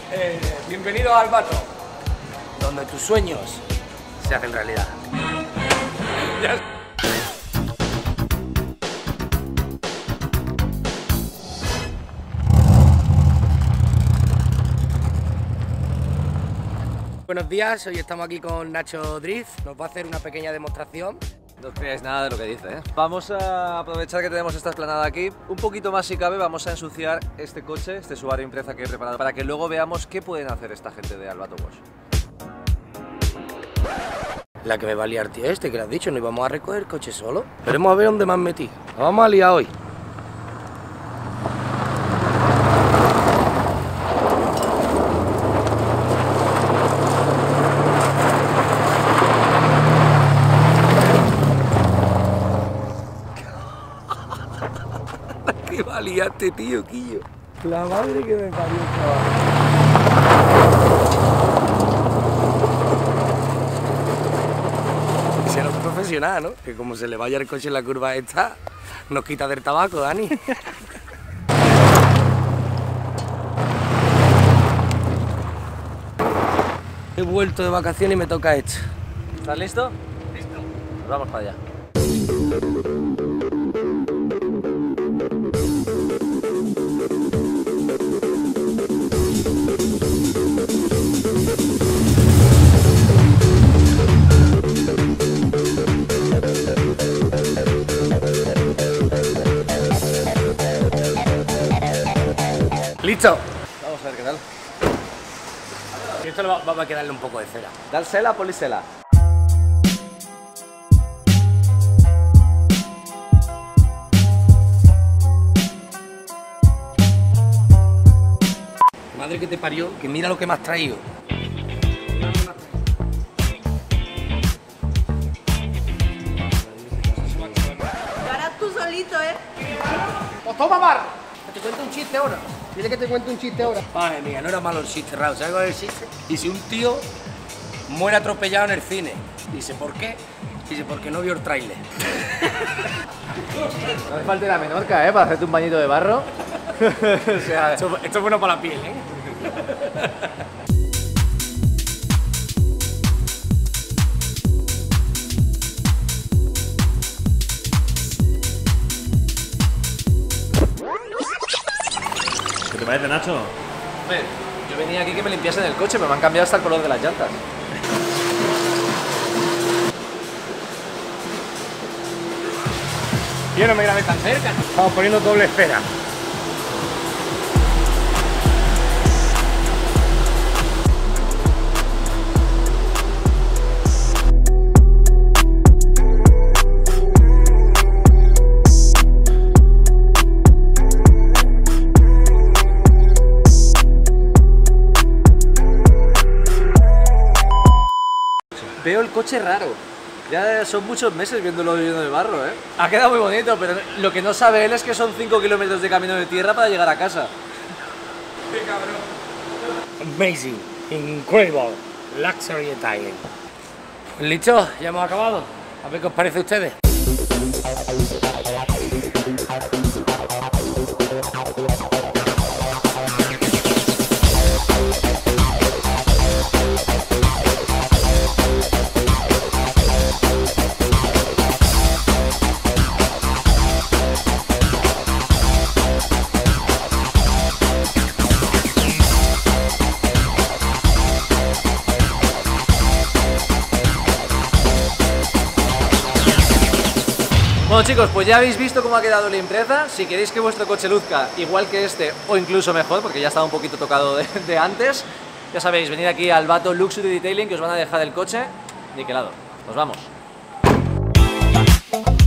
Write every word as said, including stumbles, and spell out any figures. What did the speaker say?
Eh, bienvenido al Bato, donde tus sueños se hacen realidad. Ya. Buenos días, hoy estamos aquí con Nacho Drift, nos va a hacer una pequeña demostración. No os creáis nada de lo que dice, ¿eh? Vamos a aprovechar que tenemos esta esplanada aquí. Un poquito más si cabe, vamos a ensuciar este coche, este Subaru Impreza que he preparado, para que luego veamos qué pueden hacer esta gente de Albato Wash. La que me va a liar, tío, este que le has dicho, no íbamos a recoger el coche solo. Veremos a ver dónde me han metido. Nos vamos a liar hoy. ¿Qué va a liarte, tío, Quillo? La madre que me parió, chaval. Será un profesional, ¿no? Que como se le vaya el coche en la curva esta, nos quita del tabaco, Dani. He vuelto de vacaciones y me toca esto. ¿Estás listo? Listo. Nos vamos para allá. ¡Listo! Vamos a ver qué tal. Y esto va, va a quedarle un poco de cera. Dalsela, polisela. Madre que te parió, que mira lo que me has traído. Lo harás tú solito, ¿eh? ¡Pues toma, Mar! Que te cuento un chiste ahora. Dile que te cuento un chiste ahora. Madre mía, no era malo el chiste, Raúl. ¿Sabes cuál es el chiste? Dice, un tío muere atropellado en el cine. Dice, ¿por qué? Dice, porque no vio el tráiler. No hace falta la menorca, ¿eh? Para hacerte un bañito de barro. O sea, Esto, esto es bueno para la piel, ¿eh? ¿Qué te parece, Nacho? hombre, yo venía aquí que me limpiasen el coche, pero me han cambiado hasta el color de las llantas. Yo no me grabé tan cerca. Estamos poniendo doble esfera. Veo el coche raro. Ya son muchos meses viéndolo lleno de barro, ¿eh? Ha quedado muy bonito, pero lo que no sabe él es que son cinco kilómetros de camino de tierra para llegar a casa. ¡Qué cabrón! Amazing, incredible, luxury Italian. Pues listo, ya hemos acabado. A ver qué os parece a ustedes. Bueno chicos, pues ya habéis visto cómo ha quedado la Impreza. Si queréis que vuestro coche luzca igual que este o incluso mejor, porque ya estaba un poquito tocado de, de antes, ya sabéis, venid aquí al Bato Luxury Detailing que os van a dejar el coche niquelado. Nos vamos.